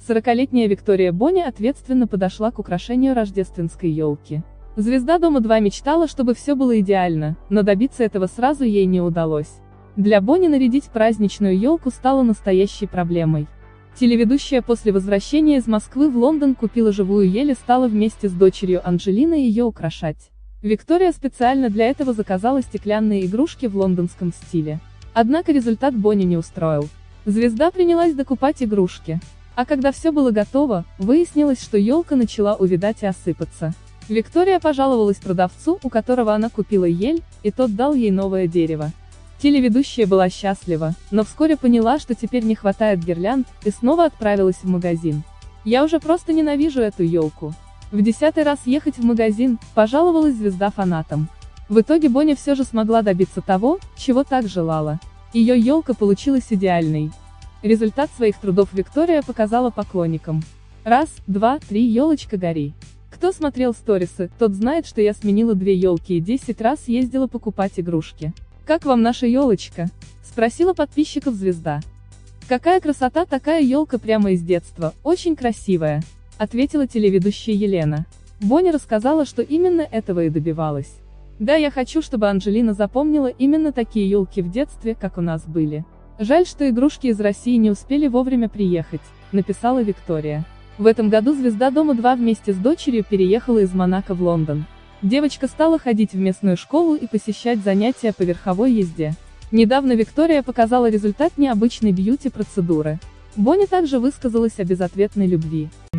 40-летняя Виктория Бони ответственно подошла к украшению рождественской елки. Звезда Дома-2 мечтала, чтобы все было идеально, но добиться этого сразу ей не удалось. Для Бони нарядить праздничную елку стало настоящей проблемой. Телеведущая после возвращения из Москвы в Лондон купила живую ель и стала вместе с дочерью Анджелиной ее украшать. Виктория специально для этого заказала стеклянные игрушки в лондонском стиле. Однако результат Бони не устроил. Звезда принялась докупать игрушки. А когда все было готово, выяснилось, что елка начала увядать и осыпаться. Виктория пожаловалась продавцу, у которого она купила ель, и тот дал ей новое дерево. Телеведущая была счастлива, но вскоре поняла, что теперь не хватает гирлянд, и снова отправилась в магазин. «Я уже просто ненавижу эту елку. В 10-й раз ехать в магазин», – пожаловалась звезда фанатам. В итоге Бони все же смогла добиться того, чего так желала. Ее елка получилась идеальной. Результат своих трудов Виктория показала поклонникам. Раз, два, три, елочка гори. Кто смотрел сторисы, тот знает, что я сменила 2 елки и 10 раз ездила покупать игрушки. «Как вам наша елочка?» – спросила подписчиков звезда. «Какая красота, такая елка прямо из детства, очень красивая», – ответила телеведущая Елена. Бони рассказала, что именно этого и добивалась. «Да, я хочу, чтобы Анджелина запомнила именно такие елки в детстве, как у нас были. Жаль, что игрушки из России не успели вовремя приехать», – написала Виктория. В этом году звезда Дома-2 вместе с дочерью переехала из Монако в Лондон. Девочка стала ходить в местную школу и посещать занятия по верховой езде. Недавно Виктория показала результат необычной бьюти-процедуры. Бони также высказалась о безответной любви.